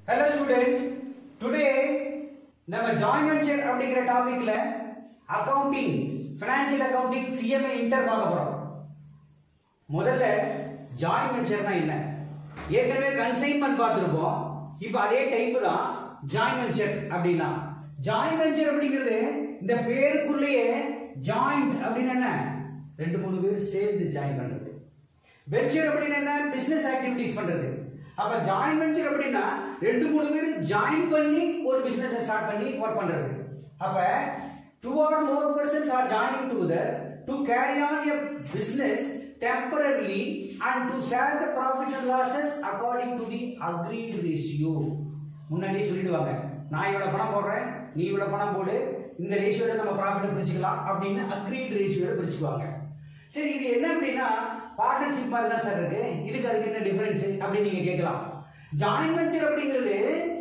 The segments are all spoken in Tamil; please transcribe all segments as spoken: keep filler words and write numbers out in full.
Hello students, today நம்ம joint venture அப்படிங்கிற டாபிக்ல accounting, financial accounting, C M A inter பார்க்க போறோம். முதல்ல joint ventureனா என்ன? ஏற்கனவே கன்சைன்மென்ட் பார்த்திருப்போம். இப்போ அதே டைப் தான் joint venture அப்படினா. joint venture அப்படிங்கிறது இந்த பேருக்குள்ளேயே joint அப்படினா என்ன? ரெண்டு மூணு பேர் சேர்ந்து ஜாயின் பண்றது. venture அப்படினா என்ன? business activities பண்றது. அப்ப ஜாயின் வெஞ்சர் அப்படினா ரெண்டு மூணு பேர் ஜாயின் பண்ணி ஒரு பிசினஸ் ஸ்டார்ட் பண்ணி வர்க் பண்றது. அப்ப two or more persons are joining together to carry on a business temporarily and to share the profits and losses according to the agreed ratio. முன்னாடியே சொல்லிடுவாங்க, நான் இவ்வளவு பணம் போடுறேன், நீ இவ்வளவு பணம் போடு, இந்த ரேஷியோல நம்ம ப்ராஃபிட் பிரிச்சுக்கலாம் அப்படின்னு அக்ரீட் ரேஷியோல பிரிச்சுக்குவாங்க. சரி, இது என்ன அப்படின்னா பார்ட்னர்ஷிப் மாதிரி தான் சார் இருக்கு, இதுக்கு அதுக்கு என்ன டிஃபரன்ஸ் அப்படின்னு நீங்க கேட்கலாம். ஜாயின்ட் வெஞ்சர் அப்படிங்கிறது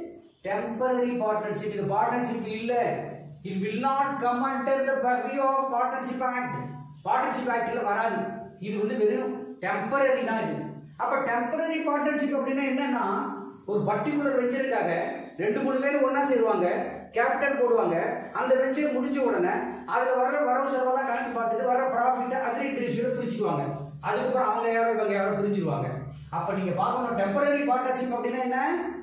டெம்பரரி பார்ட்னர்ஷிப். இது பார்ட்னர்ஷிப் இல்ல. it will not come under the purview of partnership act. Partnership ஆக்ட்ல வராது. இது வந்து வெறும் டெம்பரரி தான் இது. அப்ப டெம்பரரி பார்ட்னர்ஷிப் அப்படின்னா என்னன்னா, ஒரு பர்టిక్యులர் வெஞ்சருக்காக ரெண்டு மூணு பேர் ஒண்ணா சேருவாங்க, கேபிட்டல் போடுவாங்க. அந்த வெஞ்சர் முடிஞ்ச உடனே அதுல வர வரவு செலவெல்லாம் கணக்கு பார்த்துட்டு வர ப்ராஃபிட் அக்ரீட் ரேஷியோல பிரிச்சுக்குவாங்க. அதுக்கப்புறம் அவங்க யாரோ இவங்க யாரோ பிரிஞ்சிருவாங்க. அப்ப நீங்க பார்க்கணும், டெம்பரரி பார்ட்னர்ஷிப் அப்படின்னா என்ன,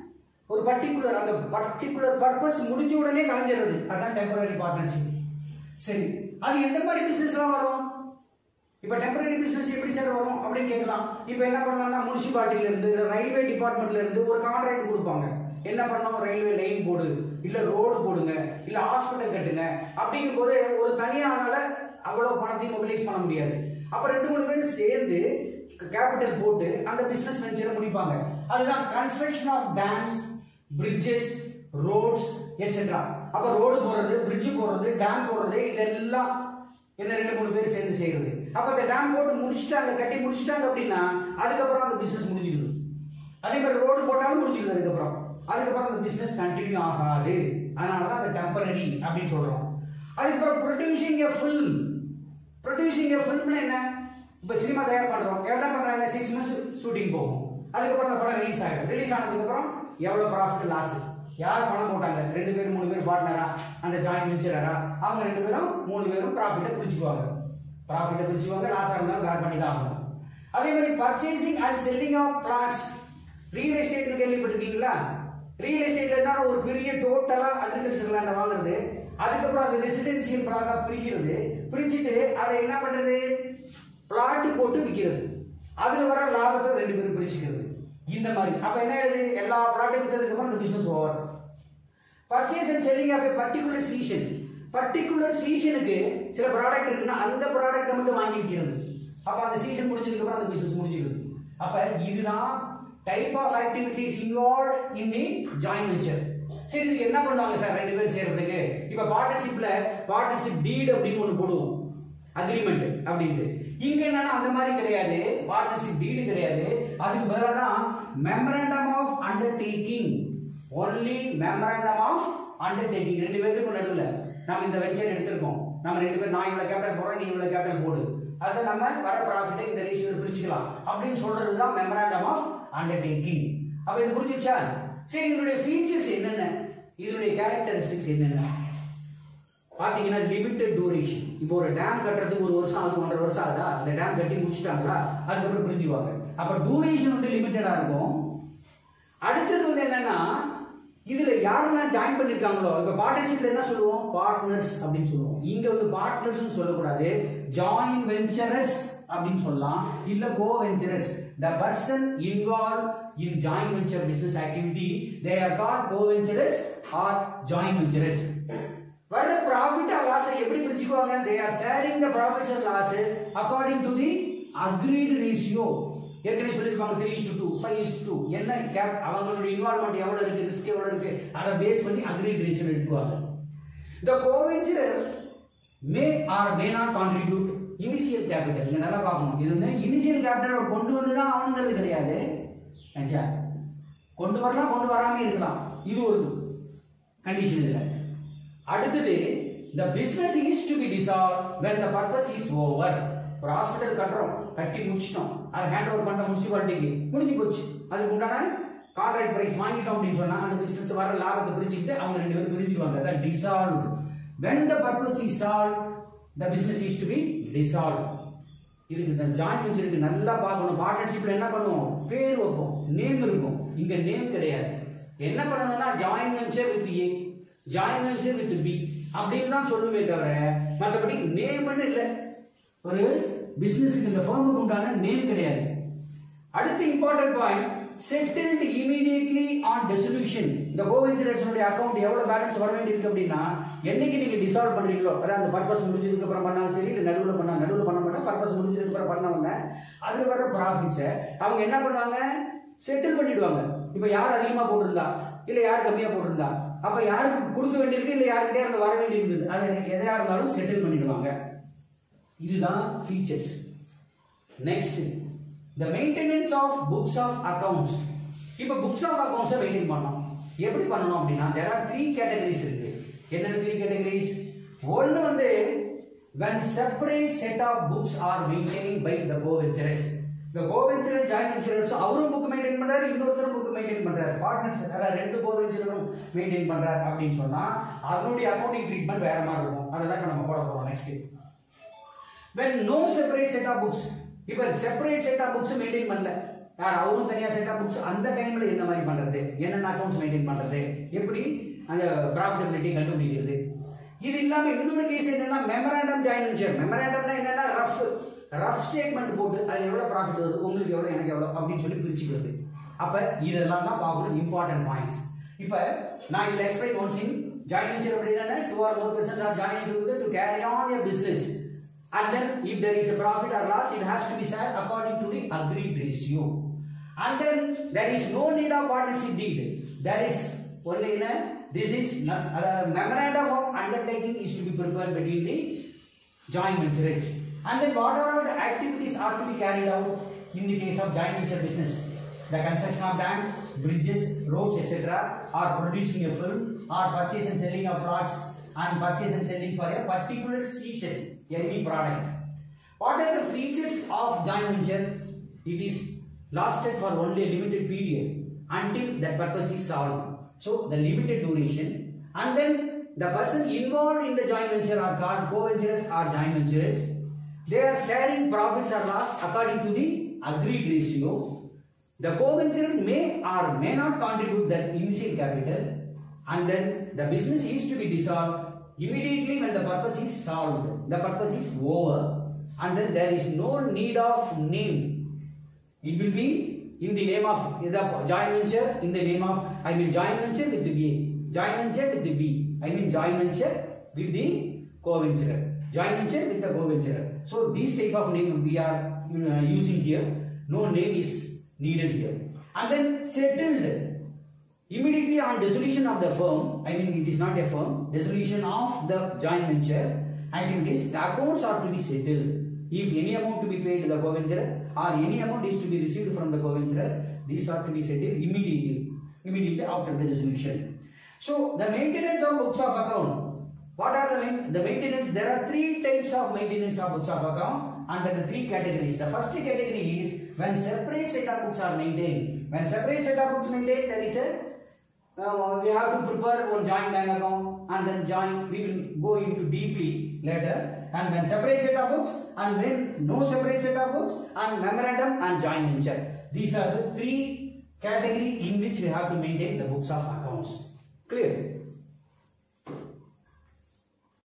ஒரு பர்టిక్యులர் அந்த பர்టిక్యులர் பர்பஸ் முடிஞ்ச உடனே கலைஞ்சிருது, அதான் டெம்பரரி பார்ட்னர்ஷிப். சரி, அது எந்த மாதிரி பிசினஸ்லாம் வரும்? இப்ப டெம்பரரி பிசினஸ் எப்படி சார் வரும் அப்படின்னு கேட்கலாம். இப்ப என்ன பண்ணலாம்னா, முனிசிபாலிட்டில இருந்து ரயில்வே டிபார்ட்மெண்ட்ல இருந்து ஒரு கான்ட்ராக்ட் கொடுப்பாங்க. என்ன பண்ணணும், ரயில்வே லைன் போடு, இல்ல ரோடு போடுங்க, இல்ல ஹாஸ்பிட்டல் கட்டுங்க. அப்படிங்கும் போது ஒரு தனியானால அவ்வளவு பணத்தையும் மொபிலைஸ் பண்ண முடியாது. அப்ப ரெண்டு மூணு பேர் சேர்ந்து கேபிட்டல் போட்டு அந்த பிசினஸ் வெஞ்சரை முடிப்பாங்க. அதுதான் construction of dams, bridges, roads etcetera. அப்ப ரோடு போடுறது, பிரிட்ஜ் போடுறது, டேம் போடுறது, இதெல்லாம் என்ன ரெண்டு மூணு பேர் சேர்ந்து செய்யறது. அப்ப அந்த டேம் போட்டு முடிச்சுட்டாங்க, கட்டி முடிச்சுட்டாங்க அப்படின்னா அதுக்கப்புறம் அந்த பிசினஸ் முடிஞ்சுக்குது. அதே மாதிரி ரோடு போட்டாலும் முடிஞ்சுக்குது. அதுக்கப்புறம் அதுக்கப்புறம் அந்த பிசினஸ் கண்டினியூ ஆகாது. அதனாலதான் அந்த டெம்பரரி அப்படின்னு சொல்றோம். அதுக்கப்புறம் producing a film. Producing a ஃபில்ம்னா என்ன, இப்ப சினிமா தயார் பண்றோம், என்ன பண்றாங்க, சிக்ஸ் மந்த்ஸ் ஷூட்டிங் போகும். அதுக்கப்புறம் அந்த படம் ரிலீஸ் ஆகும். ரிலீஸ் ஆனதுக்கு அப்புறம் எவ்வளவு ப்ராஃபிட் லாஸ், யார் பணம் போட்டாங்க, ரெண்டு பேரும் மூணு பேர் பார்ட்னரா, அந்த ஜாயிண்ட் வெஞ்சரா, அவங்க ரெண்டு பேரும் மூணு பேரும் ப்ராஃபிட்டை பிரிச்சுக்குவாங்க. ப்ராஃபிட்டை பிரிச்சுக்குவாங்க, லாஸ் இருந்தாலும் பேர் பண்ணி தான் ஆகணும். அதே மாதிரி purchasing and selling of flats. Real estate கேள்விப்பட்டிருக்கீங்களா? ரியல் எஸ்டேட்ல என்ன, ஒரு பெரிய டோட்டலா அக்ரிகல்ச்சர் லேண்ட் வாங்குறது, அதுக்கப்புறம் அது ரெசிடென்சியல் பிளாட்டா பிரிக்கிறது, பிரிச்சுட்டு அதை என்ன பண்றது, பிளாட் போட்டு விற்கிறது, அதுல வர லாபத்தை ரெண்டு பேரும் பிரிச்சுக்கிறது. இந்த மாதிரி அப்ப என்ன ஆகுது, எல்லா பிளாட்டும் விற்றதுக்கு அப்புறம் அந்த business over. Purchase and selling of particular season. Particular சீசனுக்கு சில ப்ராடக்ட் இருக்குன்னா அந்த ப்ராடக்ட்டை மட்டும் வாங்கி விற்கிறது. அப்ப அந்த சீசன் முடிஞ்சதுக்கு அப்புறம் அந்த பிசினஸ் முடிஞ்சிடுது. அப்ப இதுதான் type of activities involve in the joint venture. சரி, இதுக்கு என்ன பண்ணுவாங்க சார் ரெண்டு பேரும் சேர்றதுக்கு? இப்ப பார்ட்னர்ஷிப்ல பார்ட்னர்ஷிப் டீட் அப்படின்னு ஒன்று போடுவோம், அக்ரிமெண்ட் அப்படின்ட்டு. இங்க என்னன்னா அந்த மாதிரி கிடையாது, பார்ட்னர்ஷிப் டீடு கிடையாது. அதுக்கு பதிலாக தான் memorandum of undertaking. Only memorandum of undertaking. ரெண்டு பேருக்கு நடுவில் நம்ம இந்த வெஞ்சர் எடுத்திருக்கோம், நம்ம ரெண்டு பேரும், நான் இவ்வளவு கேபிட்டல் போடுறேன், நீ இவ்வளவு கேபிட்டல் போடு, அதை நம்ம வர ப்ராஃபிட்டை இந்த ரேஷியோல பிரிச்சுக்கலாம் அப்படின்னு சொல்றது தான் மெமரண்டம் ஆஃப் அண்டர்டேக்கிங். அப்ப இது புரிஞ்சிருச்சா? சரி, இதனுடைய ஃபீச்சர்ஸ் என்னென்ன, இதனுடைய கேரக்டரிஸ்டிக்ஸ் என்னென்ன பாத்தீங்கன்னா, லிமிட்டட் டூரேஷன். இப்போ ஒரு டேம் கட்டுறதுக்கு ஒரு வருஷம் ஆகுது, ஒன்றரை வருஷம் ஆகுதா, அந்த டேம் கட்டி முடிச்சுட்டாங்களா, அதுக்கப்புறம் பிரிஞ்சுவாங்க. அப்ப டூரேஷன் வந்து லிமிட்டடா இருக்கும். அடுத்தது வந்து என்னன்னா, இதுல யாரெல்லாம் ஜாயின் பண்ணிருக்காங்களோ, இப்ப பார்ட்னர்ஷிப்ல என்ன சொல்லுவோம், பார்ட்னர்ஸ் அப்படின்னு சொல்லுவோம். இங்க வந்து பார்ட்னர்ஸ் சொல்லக்கூடாது, ஜாயிண்ட் வெஞ்சரர்ஸ் அப்படின்னு சொல்லலாம், இல்ல கோ வெஞ்சரர்ஸ். The person involved in joint venture business activity, they are called co-venturers or joint venturers. வர profit or loss எப்படி பிரிச்சுக்குவாங்க? They are sharing the profits and losses according to the agreed ratio. ஏற்கனவே சொல்லிருப்பாங்க three is to two, five is to two. என்ன கேப் அவங்களுடைய இன்வால்வ்மென்ட் எவ்வளவு இருக்கு, ரிஸ்க் எவ்வளவு இருக்கு, அதை பேஸ் பண்ணி agreed ratio எடுத்துவாங்க. The co-venturer may or may not contribute initial capital. இங்க நல்லா பார்க்கணும், இது வந்து இனிஷியல் கேபிட்டல் கொண்டு வந்து தான் ஆகணுங்கிறது கிடையாது. ஆச்சா, கொண்டு வரலாம், கொண்டு வராம இருக்கலாம், இது ஒரு கண்டிஷன் இல்ல. அடுத்தது, the business is to be dissolved when the purpose is over. ஒரு ஹாஸ்பிட்டல் கட்டுறோம், கட்டி முடிச்சிட்டோம், அதை ஹேண்ட் ஓவர் பண்ண முனிசிபாலிட்டிக்கு, முடிஞ்சு போச்சு. அதுக்கு உண்டான கான்ட்ராக்ட் பிரைஸ் வாங்கிட்டோம் அப்படின்னு சொன்னா அந்த பிசினஸ் வர லாபத்தை பிரிச்சுக்கிட்டு அவங்க ரெண்டு பேரும் பிரிஞ்சுக்குவாங்க. அதான் dissolved. When the purpose is solved, the business is to be dissolved. இதுக்கு இந்த ஜாயிண்ட் வெஞ்சருக்கு நல்லா பார்க்கணும். பார்ட்னர்ஷிப்ல என்ன பண்ணுவோம், பேர் வைப்போம், நேம் இருக்கும். இங்க நேம் கிடையாது. என்ன பண்ணணும்னா joint venture with A, joint venture with B அப்படின்னு தான் சொல்லுமே தவிர மற்றபடி நேம்னு இல்லை. ஒரு பிசினஸ்க்கு இந்த ஃபார்முக்கு உண்டான நேம் கிடையாது. அடுத்த important point, settled immediately on dissolution. இந்த கோவெஞ்சரர்ஸ் உடைய அக்கவுண்ட் எவ்வளவு பேலன்ஸ் வர வேண்டியிருக்கு அப்படின்னா என்னைக்கு நீங்க டிசால்வ் பண்றீங்களோ, அதாவது அந்த பர்பஸ் முடிஞ்சதுக்கு அப்புறம் பண்ணாலும் சரி, இல்ல நடுவுல பண்ணா நடுவுல பண்ண மாட்டா பர்பஸ் முடிஞ்சதுக்கு அப்புறம் பண்ணவங்க அதுல வர ப்ராஃபிட்ஸ் அவங்க என்ன பண்ணுவாங்க, செட்டில் பண்ணிடுவாங்க. இப்ப யார் அதிகமா போட்டிருந்தா இல்ல யார் கம்மியா போட்டிருந்தா, அப்ப யாருக்கு கொடுக்க வேண்டியிருக்கு இல்ல யாருக்கிட்டே இருந்து வர வேண்டியிருந்தது, அது எதையா இருந்தாலும் செட்டில் பண்ணிடுவாங்க. இதுதான் features. Next, the maintenance of books of accounts. இப்ப books of accounts மெயின்டைன் பண்ணணும். எப்படி பண்ணணும் அப்படின்னா there are three categories இருக்கு. என்ன three categories? ஒன்னு வந்து when separate set of books are maintained by the co-venturers. the co-venturer joint venturers அவரும் புக் மெயின்டைன் பண்றாரு, இன்னொருத்தரும் புக் மெயின்டைன் பண்றாரு, பார்ட்னர்ஸ் அதாவது ரெண்டு co-venturers மெயின்டைன் பண்றாரு அப்படின்னு சொன்னா அதனுடைய அக்கவுண்டிங் ட்ரீட்மெண்ட் வேற மாதிரி இருக்கும். அதெல்லாம் நம்ம போட போறோம் next. when no separate set of books, இப்ப separate set of books maintain பண்ணல, யார் அவரும் தனியா செட் ஆஃப் புக்ஸ், அந்த டைம்ல என்ன மாதிரி பண்றது, என்னென்ன அக்கவுண்ட்ஸ் மெயின்டைன் பண்றது, எப்படி அந்த ப்ராஃபிட்டபிலிட்டி கண்டுபிடிக்கிறது. இது இல்லாம இன்னொரு கேஸ் என்னன்னா மெமராண்டம் ஜாயிண்ட் வெஞ்சர். மெமராண்டம்னா என்னன்னா ரஃப் ரஃப் ஸ்டேட்மெண்ட் போட்டு அது எவ்வளவு ப்ராஃபிட் வருது, உங்களுக்கு எவ்வளவு எனக்கு எவ்வளவு அப்படின்னு சொல்லி பிரிச்சுக்கிறது. அப்ப இதெல்லாம் தான் பார்க்கணும் இம்பார்ட்டன்ட் பாயிண்ட்ஸ். இப்ப நான் இதுல explain once in joint venture அப்படின்னா two or more persons are joining together to carry on a business. And then if there is a profit or loss, it has to be shared according to the agreed ratio. And then there is no need of partnership deed. There is only in a, this is not, uh, memorandum of undertaking is to be prepared between the joint venturers. And then whatever the activities are to be carried out in the case of joint venture business, the construction of dams, bridges, roads, et cetera, or producing a film, or purchase and selling of plots, and purchase and selling for a particular season any product. What are the features of joint venture? It is lasted for only a limited period until that purpose is solved. So the limited duration, and then the person involved in the joint venture are called co-venturers or joint venturers. They are sharing profits or loss according to the agreed ratio. The co-venturer may or may not contribute the initial capital, and then the business is to be dissolved immediately when the purpose is solved. The purpose is over, and then there is no need of name. It will be in the name of the joint venture, in the name of, I mean joint venture with the B, joint venture with the B, I mean joint venture with the co-venturer, joint venture with the co-venturer. So these type of name we are uh, using here. No name is needed here. And then settled immediately on dissolution of the firm, I mean it is not a firm, dissolution of the joint venture activities, the accounts are to be settled. If any amount to be paid to the co-venturer or any amount is to be received from the co-venturer, these are to be settled immediately, immediately after the dissolution. So the maintenance of books of account. What are the main, the maintenance? There are three types of maintenance of books of account under the three categories. The first category is when separate set of books are maintained. When separate set of books maintained, there is a Uh, we have to prepare one joint bank account and then join, we will go into deeply later, and then separate set of books, and then no separate set of books, and memorandum and joint venture. These are the three categories in which we have to maintain the books of accounts.